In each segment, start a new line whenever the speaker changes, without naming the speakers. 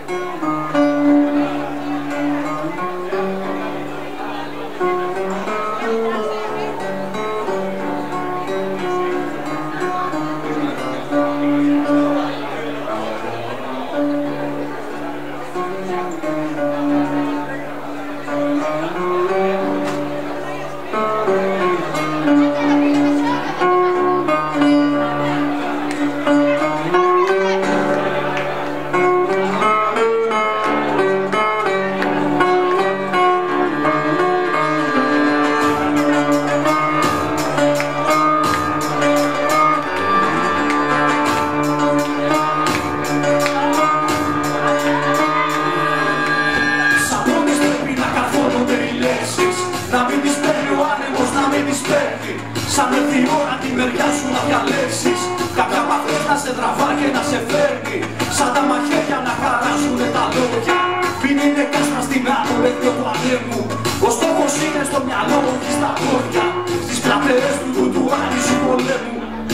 Σαν έρθει η ώρα τη μεριά σου να διαλέξεις, κάποια απ' αυτές να σε τραβά και να σε φέρνει, σαν τα μαχαίρια να χαράζουνε τα λόγια. Μην είναι κάστρα στην άνω πεδίο του ανέμου, ο στόχος είναι στο μυαλό, όχι στα πόδια, στις πλατεές του άνισου πολέμου.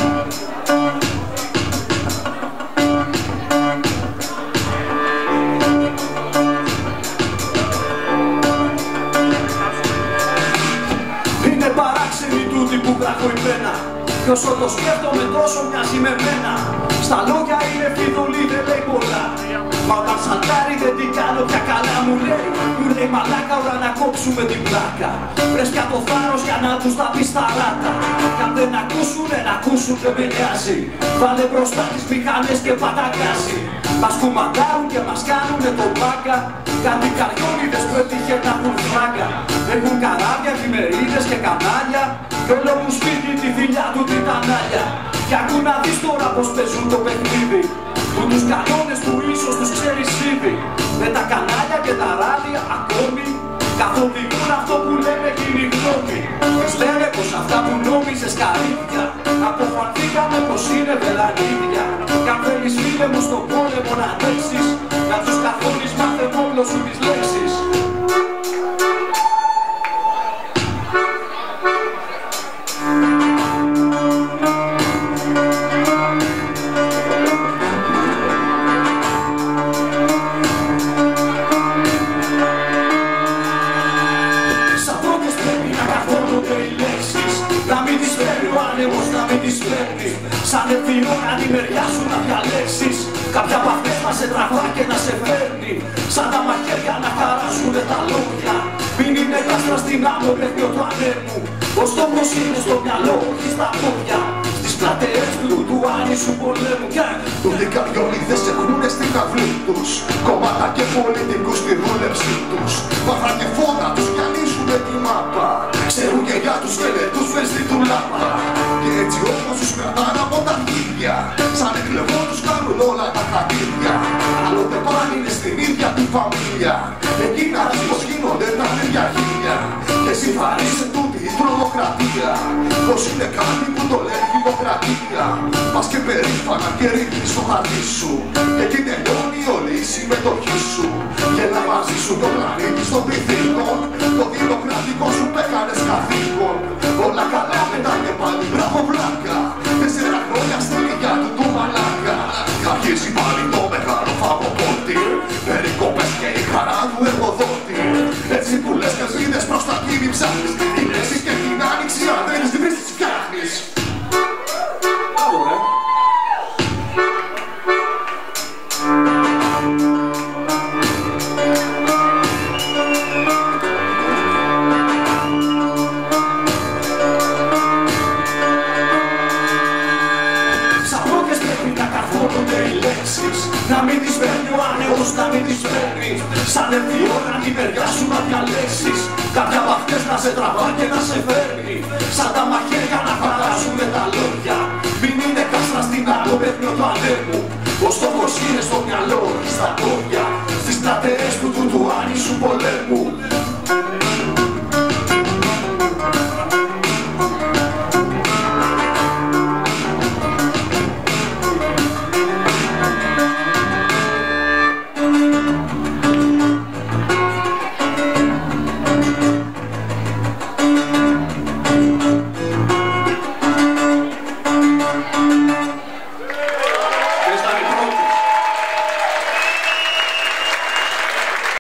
Που γράφω η πένα, κι όσο το σκέφτομαι τόσο μοιάζει με μένα. Στα λόγια είναι φιδωλή, δεν λέει πολλά, μα όταν σαλτάρει δεν την κάνω πια καλά. Μου λέει μαλάκα, ώρα να κόψουμε την πλάκα. Βρες πια το θάρρος για να τους τα πεις στα ράτα. Κι αν δεν ακούσουνε, να ακούσουν δεν με νοιάζει. Βάλε μπροστά τις μηχανές και πάτα γκάζι. Μας κουμαντάρουν και μας κάνουνε τον μπάκα. Κάτι καριόλιδες που έτυχε να έχουν φράγκα. Έχουν καράβια, εφημερίδες και κανάλια. Κι όλο μου σπίτι τη θηλιά του την τανάλια. Κι ακού να δεις τώρα πως παίζουν το παιχνίδι, που τους κανόνες που ίσως τους ξέρεις ήδη. Με τα κανάλια και τα ράδια ακόμη καθοδηγούν αυτό που λέμε κοινή γνώμη. Τους λένε πως αυτά που νόμιζες καρύδια αποφανθήκαμε πως είναι βελανίδια. Κι αν θέλεις φίλε μου στον πόλεμο να αντέξεις, να τους καθόλεις μάθε μόνο σου τις λέξεις. Σαν έρθει η ώρα τη μεριά σου να διαλέξεις, κάποια απ' αυτές να σε τραβά και να σε φέρνει, σαν τα μαχαίρια να χαράζουνε τα λόγια. Μην είναι κάστρα στην άμμο πεδίο του ανέμου, ο στόχος είναι στο μυαλό, όχι στα πόδια, στις πλατεές του άνισου πολέμου.
Τούτοι καριόλιδες έχουνε στην αυλή τους, κόμματα και πολιτικούς στη δούλεψή τους. Βάθρα και φώτα τους γυαλίζουνε τη μάπα, ξέρουν και για τους τελετούς μες στη τουλάπα. Και έτσι όπως τους κρατάνε από τα αρχίδια, σαν εκλεγό τους κάνουν όλα τα χατήρια. Άλλοτε πάλι είναι στην ίδια τη φαμίλια, εκείνα πως γίνονται τα ίδια χίλια. Και συμφαρίσαι τούτη η τρομοκρατία, πως είναι κάτι που το λέει δημοκρατία. Πας και περήφανα και ρίχνεις το χαρτί σου, και εκεί τελειώνει όλη η συμμετοχή σου. Γελά μαζί σου το πλανήτη των πυθίκων, το δημοκρατικό σου πέκανες καθήκον. Όλα καλά μετά και πάλι μπράβο βλάκα, 4 χρόνια στην ηλιά του μαλάκα. Αρχίζει πάλι το μεγάλο φαγοπότη, περικόπες και η χαρά του εργοδότη. Έτσι που λες και ζήτες προς τα κύριοι ψάχνεις, η λέσεις και την άνοιξη αν δεν τη βρεις τις φτιάχνεις. Να μην τις παίρνει ο άνεμος, να μην τις παίρνει. Σαν έρθει η ώρα τη μεριά σου να διαλέξεις, κάποια απ' αυτές να σε τραβά και να σε φέρνει, σαν τα μαχαίρια να χαράζουνε τα λόγια. Μην είναι κάστρα στην άνω πεδίο του ανέμου, ο στόχος είναι στο μυαλό, όχι στα πόδια, στις πλατεές του άνισου πολέμου.